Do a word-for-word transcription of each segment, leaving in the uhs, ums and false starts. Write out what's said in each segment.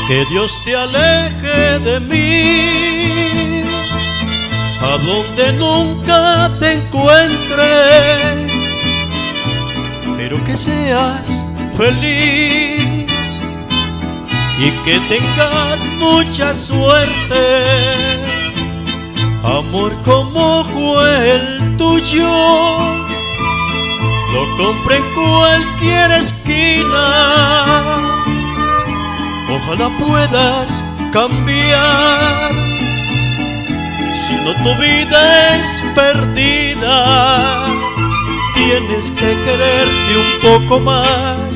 Que Dios te aleje de mí, a donde nunca te encuentre, pero que seas feliz y que tengas mucha suerte. Amor como fue el tuyo, lo compré en cualquier esquina. Ojalá puedas cambiar, si no tu vida es perdida. Tienes que quererte un poco más,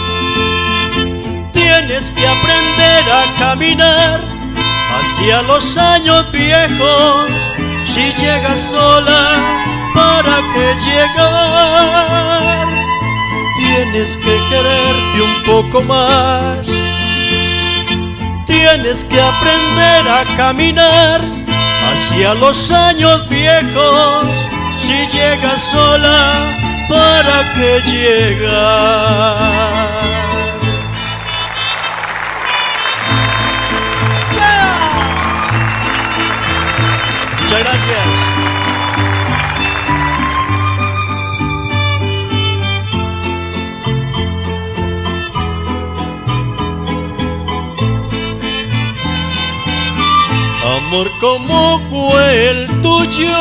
tienes que aprender a caminar hacia los años viejos. Si llegas sola, ¿para qué llegar? Tienes que quererte un poco más, tienes que aprender a caminar hacia los años viejos. Si llegas sola, ¿para qué llegar? Muchas gracias. Amor como fue el tuyo,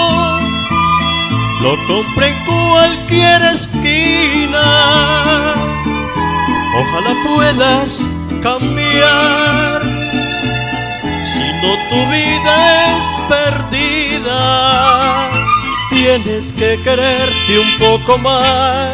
lo compré en cualquier esquina. Ojalá puedas cambiar, si no tu vida es perdida. Tienes que quererte un poco más,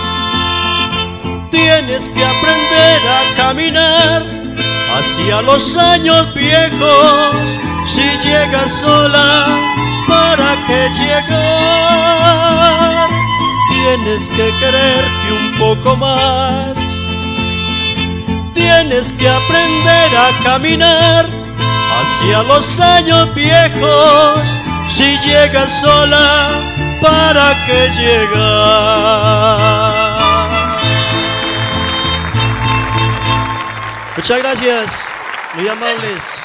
tienes que aprender a caminar hacia los años viejos. Si llegas sola, ¿para qué llegar? Tienes que quererte un poco más, tienes que aprender a caminar hacia los años viejos. Si llegas sola, ¿para qué llegar? Muchas gracias, muy amables.